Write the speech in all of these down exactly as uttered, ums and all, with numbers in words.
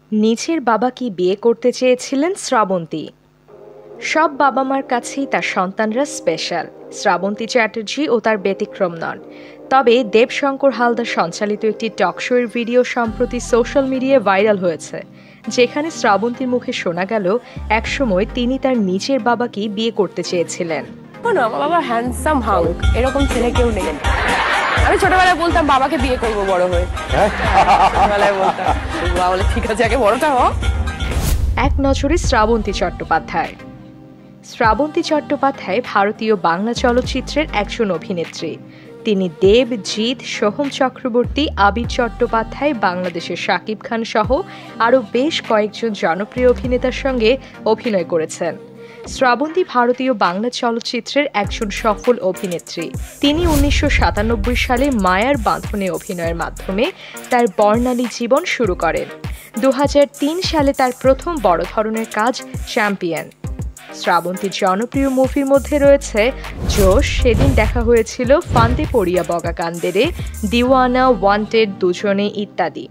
নিজের বাবাকে বিয়ে করতে চেয়েছিলেন শ্রাবন্তী। সব বাবা মার কাছেই তার সন্তানরা স্পেশাল। শ্রাবন্তী চ্যাটার্জি ও তার ব্যতিক্রম নন। তবে দেবশঙ্কর হালদার সঞ্চালিত একটি টক শোয়ের ভিডিও সম্প্রতি সোশ্যাল মিডিয়ায় ভাইরাল হয়েছে, যেখানে শ্রাবন্তীর মুখে শোনা গেল একসময় তিনি তার নিজের বাবাকে বিয়ে করতে চেয়েছিলেন। আমার বাবা হ্যান্ডসাম হাঙ্ক, এরকম ছেলে কেউ নেই। আমি ছোটবেলায় বলতাম বাবাকে বিয়ে করবো বড় হয়ে। ছোটবেলায় বলতাম বাবা বলে ঠিক আছে আগে বড়টা হ। এক নজরে শ্রাবন্তী চট্টোপাধ্যায়। শ্রাবন্তী চট্টোপাধ্যায় ভারতীয় বাংলা চলচ্চিত্রের একজন অভিনেত্রী। তিনি দেব, জিৎ, সোহম চক্রবর্তী, আবির চট্টোপাধ্যায়, বাংলাদেশের শাকিব খান সহ আরও বেশ কয়েকজন জনপ্রিয় অভিনেতার সঙ্গে অভিনয় করেছেন। শ্রাবন্তী ভারতীয় বাংলা চলচ্চিত্রের একজন সফল অভিনেত্রী। তিনি উনিশশো সাতানব্বই সালে মায়ার বাঁধনে অভিনয়ের মাধ্যমে তার বর্ণালী জীবন শুরু করেন। দু হাজার তিন সালে তার প্রথম বড় ধরনের কাজ চ্যাম্পিয়ন। শ্রাবন্তীর জনপ্রিয় মুভির মধ্যে রয়েছে জোশ, সেদিন দেখা হয়েছিল, ফান্দে পড়িয়া বগা কান্দেরে, দিওয়ানা, ওয়ান্টেড, দুজনে ইত্যাদি।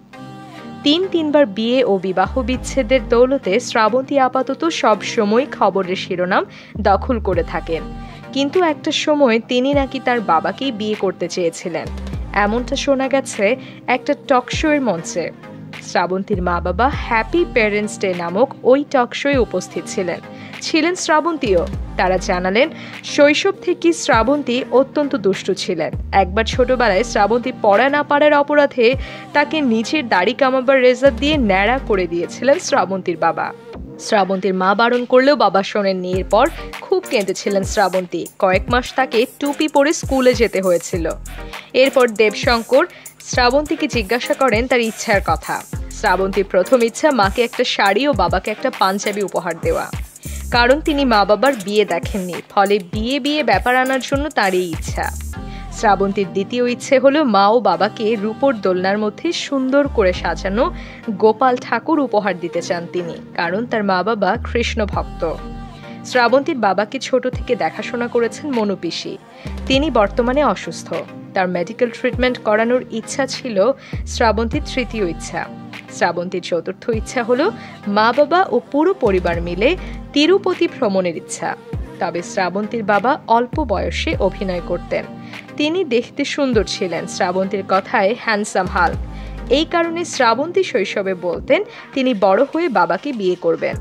তিন তিনবার বিয়ে ও বিবাহ বিচ্ছেদের দৌলতে শ্রাবন্তী আপাতত সব সময় খবরের শিরোনাম দখল করে থাকেন। কিন্তু একটা সময় তিনি নাকি তার বাবাকেই বিয়ে করতে চেয়েছিলেন, এমনটা শোনা গেছে একটা টক শোয়ের মঞ্চে। শ্রাবন্তীর মা বাবা হ্যাপি প্যারেন্টস ডে নামক ওই টক শোয়ে উপস্থিত ছিলেন ছিলেন শ্রাবন্তীও। তারা জানালেন, শৈশব থেকে শ্রাবন্তী অত্যন্ত দুষ্টু ছিলেন। একবার ছোটবেলায় শ্রাবন্তী পড়া না পারার অপরাধে তাকে নিজের দাড়ি কামাবার রেজার দিয়ে ন্যাড়া করে দিয়েছিলেন শ্রাবন্তীর বাবা। শ্রাবন্তীর মা বারণ করলেও বাবা শোনেননি। এরপর খুব কেঁদেছিলেন শ্রাবন্তী। কয়েক মাস তাকে টুপি পরে স্কুলে যেতে হয়েছিল। এরপর দেবশঙ্কর শ্রাবন্তীকে জিজ্ঞাসা করেন তার ইচ্ছার কথা। শ্রাবন্তীর প্রথম ইচ্ছা মাকে একটা শাড়ি ও বাবাকে একটা পাঞ্জাবি উপহার দেওয়া, কারণ তিনি মা বাবার বিয়ে দেখেননি, ফলে বিয়ে বিয়ে ব্যাপার আনার জন্য তার এই ইচ্ছা। শ্রাবন্তীর দ্বিতীয় ইচ্ছে হলো মা ও বাবাকে রূপোর দোলনার মধ্যে সুন্দর করে সাজানো গোপাল ঠাকুর উপহার দিতে চান তিনি, কারণ তার মা বাবা কৃষ্ণ ভক্ত। শ্রাবন্তীর বাবাকে ছোট থেকে দেখাশোনা করেছেন মনু পিসি। তিনি বর্তমানে অসুস্থ। তার মেডিকেল ট্রিটমেন্ট করানোর ইচ্ছা ছিল শ্রাবন্তীর তৃতীয় ইচ্ছা। শ্রাবন্তীর চতুর্থ ইচ্ছা হলো মা বাবা ও পুরো পরিবার মিলে তিরুপতি ভ্রমণের ইচ্ছা। তবে শ্রাবন্তীর বাবা অল্প বয়সে অভিনয় করতেন। তিনি দেখতে সুন্দর ছিলেন, শ্রাবন্তীর কথায় হ্যান্ডসাম হাল। এই কারণে শ্রাবন্তী শৈশবে বলতেন তিনি বড় হয়ে বাবাকে বিয়ে করবেন।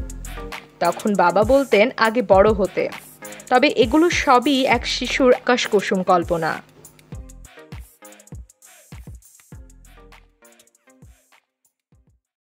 তখন বাবা বলতেন আগে বড় হতে। তবে এগুলো সবই এক শিশুর আকাশ কুসুম কল্পনা।